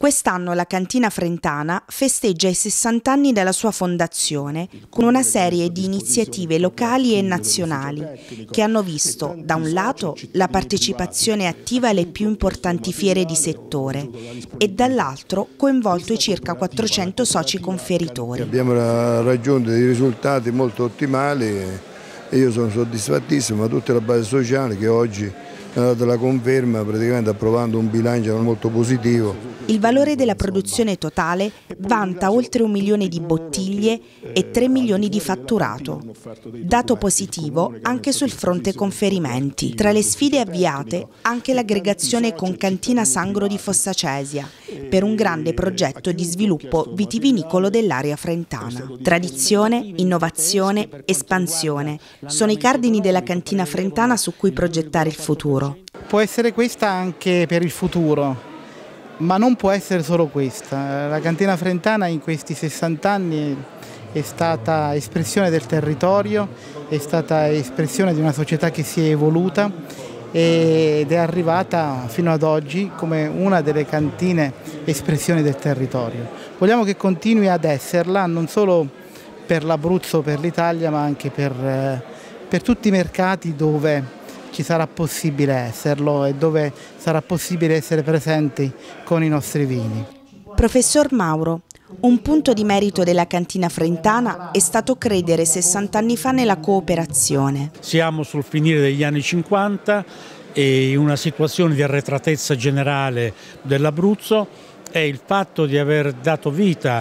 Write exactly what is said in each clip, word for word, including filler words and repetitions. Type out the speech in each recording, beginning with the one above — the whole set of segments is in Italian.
Quest'anno la Cantina Frentana festeggia i sessanta anni dalla sua fondazione con una serie di iniziative locali e nazionali che hanno visto, da un lato, la partecipazione attiva alle più importanti fiere di settore e dall'altro coinvolto i circa quattrocento soci conferitori. Abbiamo raggiunto dei risultati molto ottimali e io sono soddisfattissimo, ma tutta la base sociale che oggi ha dato la conferma, praticamente approvando un bilancio molto positivo. Il valore della produzione totale vanta oltre un milione di bottiglie e tre milioni di fatturato. Dato positivo anche sul fronte conferimenti. Tra le sfide avviate anche l'aggregazione con Cantina Sangro di Fossacesia per un grande progetto di sviluppo vitivinicolo dell'area frentana. Tradizione, innovazione, espansione sono i cardini della Cantina Frentana su cui progettare il futuro. Può essere questa anche per il futuro, ma non può essere solo questa. La Cantina Frentana in questi sessanta anni è stata espressione del territorio, è stata espressione di una società che si è evoluta ed è arrivata fino ad oggi come una delle cantine espressioni del territorio. Vogliamo che continui ad esserla, non solo per l'Abruzzo, per l'Italia, ma anche per, per tutti i mercati dove ci sarà possibile esserlo e dove sarà possibile essere presenti con i nostri vini. Professor Mauro, un punto di merito della Cantina Frentana è stato credere sessanta anni fa nella cooperazione. Siamo sul finire degli anni cinquanta e in una situazione di arretratezza generale dell'Abruzzo e il fatto di aver dato vita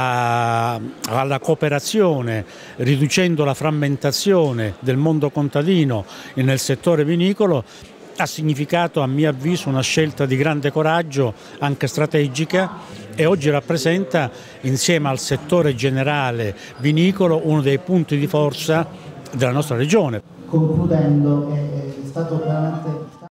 a, alla cooperazione, riducendo la frammentazione del mondo contadino nel settore vinicolo, ha significato a mio avviso una scelta di grande coraggio, anche strategica, e oggi rappresenta insieme al settore generale vinicolo uno dei punti di forza della nostra regione. Concludendo, è stato veramente